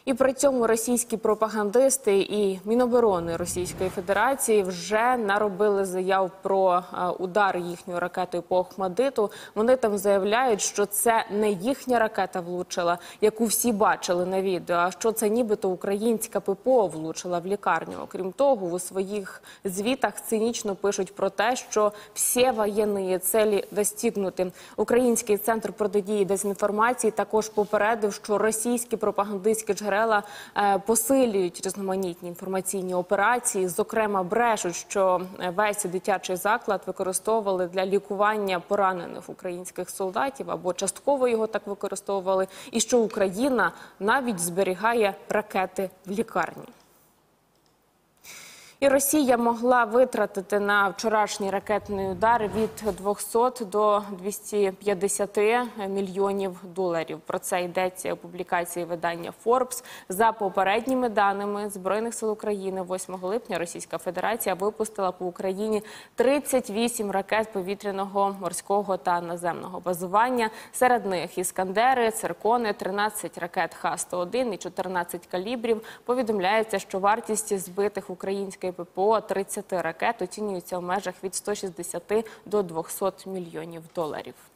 І при цьому російські пропагандисти і Міноборони Російської Федерації вже наробили заяв про удар їхньою ракетою по Охмадиту. Вони там заявляють, що це не їхня ракета влучила, яку всі бачили на відео, а що це нібито українська ППО влучила в лікарню. Окрім того, у своїх звітах цинічно пишуть про те, що всі воєнні цілі достигнуті. Український центр протидії дезінформації також попередив, що російські пропагандистські джерела посилюють різноманітні інформаційні операції. Зокрема, брешуть, що весь дитячий заклад використовували для лікування поранених українських солдатів або частково його так використовували, і що Україна навіть зберігає ракети в лікарні. І Росія могла витратити на вчорашній ракетний удар від 200 до 250 мільйонів доларів. Про це йдеться у публікації видання Forbes. За попередніми даними Збройних сил України, 8 липня Російська Федерація випустила по Україні 38 ракет повітряного, морського та наземного базування. Серед них «Іскандери», «Циркони», 13 ракет Х-101 і 14 калібрів. Повідомляється, що вартість збитих українських ППО 30 ракет оцінюється в межах від 160 до 200 мільйонів доларів.